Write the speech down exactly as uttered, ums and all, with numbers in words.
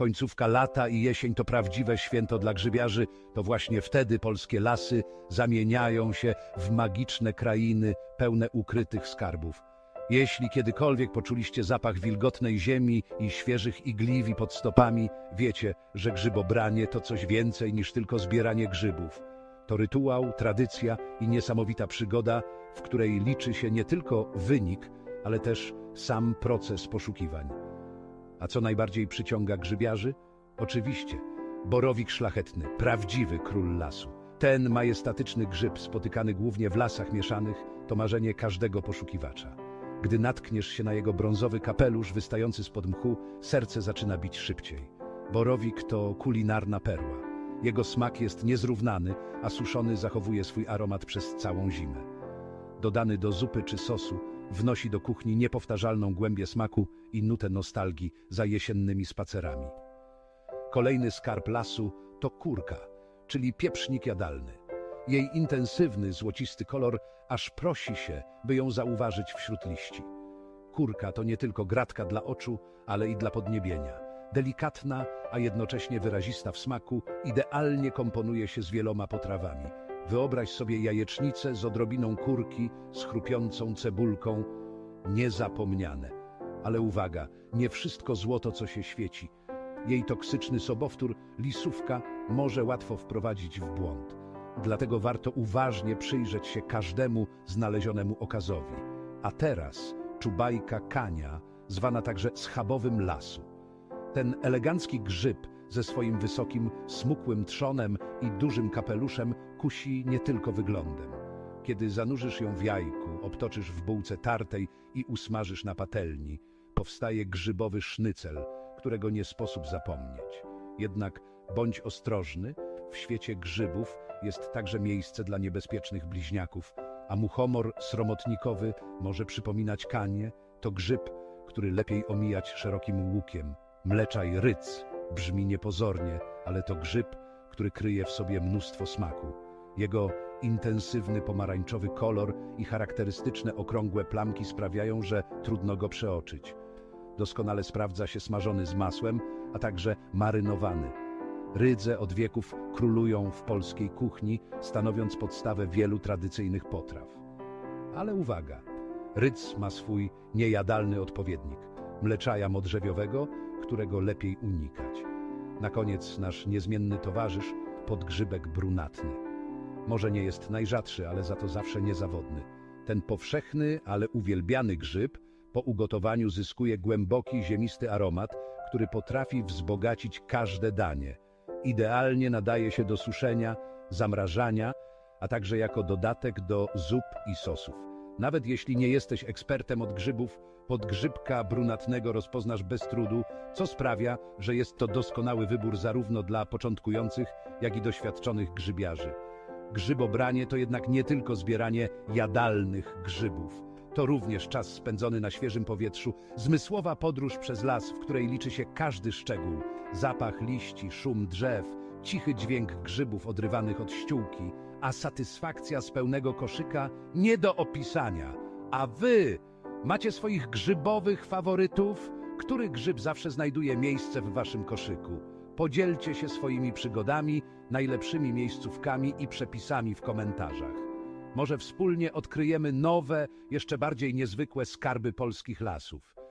Końcówka lata i jesień to prawdziwe święto dla grzybiarzy. To właśnie wtedy polskie lasy zamieniają się w magiczne krainy pełne ukrytych skarbów. Jeśli kiedykolwiek poczuliście zapach wilgotnej ziemi i świeżych igliwi pod stopami, wiecie, że grzybobranie to coś więcej niż tylko zbieranie grzybów. To rytuał, tradycja i niesamowita przygoda, w której liczy się nie tylko wynik, ale też sam proces poszukiwań. A co najbardziej przyciąga grzybiarzy? Oczywiście borowik szlachetny, prawdziwy król lasu. Ten majestatyczny grzyb, spotykany głównie w lasach mieszanych, to marzenie każdego poszukiwacza. Gdy natkniesz się na jego brązowy kapelusz wystający spod mchu, serce zaczyna bić szybciej. Borowik to kulinarna perła. Jego smak jest niezrównany, a suszony zachowuje swój aromat przez całą zimę. Dodany do zupy czy sosu, wnosi do kuchni niepowtarzalną głębię smaku i nutę nostalgii za jesiennymi spacerami. Kolejny skarb lasu to kurka, czyli pieprznik jadalny. Jej intensywny, złocisty kolor aż prosi się, by ją zauważyć wśród liści. Kurka to nie tylko gratka dla oczu, ale i dla podniebienia. Delikatna, a jednocześnie wyrazista w smaku, idealnie komponuje się z wieloma potrawami. Wyobraź sobie jajecznicę z odrobiną kurki, z chrupiącą cebulką. Niezapomniane. Ale uwaga, nie wszystko złoto, co się świeci. Jej toksyczny sobowtór, lisówka, może łatwo wprowadzić w błąd. Dlatego warto uważnie przyjrzeć się każdemu znalezionemu okazowi. A teraz czubajka kania, zwana także schabowym lasu. Ten elegancki grzyb ze swoim wysokim, smukłym trzonem i dużym kapeluszem kusi nie tylko wyglądem. Kiedy zanurzysz ją w jajku, obtoczysz w bułce tartej i usmażysz na patelni, powstaje grzybowy sznycel, którego nie sposób zapomnieć. Jednak bądź ostrożny, w świecie grzybów jest także miejsce dla niebezpiecznych bliźniaków, a muchomor sromotnikowy może przypominać kanię. To grzyb, który lepiej omijać szerokim łukiem. Mleczaj ryc brzmi niepozornie, ale to grzyb, który kryje w sobie mnóstwo smaku. Jego intensywny pomarańczowy kolor i charakterystyczne okrągłe plamki sprawiają, że trudno go przeoczyć. Doskonale sprawdza się smażony z masłem, a także marynowany. Rydze od wieków królują w polskiej kuchni, stanowiąc podstawę wielu tradycyjnych potraw. Ale uwaga, rydz ma swój niejadalny odpowiednik – mleczaja modrzewiowego, którego lepiej unikać. Na koniec nasz niezmienny towarzysz – podgrzybek brunatny. Może nie jest najrzadszy, ale za to zawsze niezawodny. Ten powszechny, ale uwielbiany grzyb po ugotowaniu zyskuje głęboki, ziemisty aromat, który potrafi wzbogacić każde danie. Idealnie nadaje się do suszenia, zamrażania, a także jako dodatek do zup i sosów. Nawet jeśli nie jesteś ekspertem od grzybów, podgrzybka brunatnego rozpoznasz bez trudu, co sprawia, że jest to doskonały wybór zarówno dla początkujących, jak i doświadczonych grzybiarzy. Grzybobranie to jednak nie tylko zbieranie jadalnych grzybów. To również czas spędzony na świeżym powietrzu, zmysłowa podróż przez las, w której liczy się każdy szczegół. Zapach liści, szum drzew, cichy dźwięk grzybów odrywanych od ściółki, a satysfakcja z pełnego koszyka nie do opisania. A wy macie swoich grzybowych faworytów? Który grzyb zawsze znajduje miejsce w waszym koszyku? Podzielcie się swoimi przygodami, najlepszymi miejscówkami i przepisami w komentarzach. Może wspólnie odkryjemy nowe, jeszcze bardziej niezwykłe skarby polskich lasów.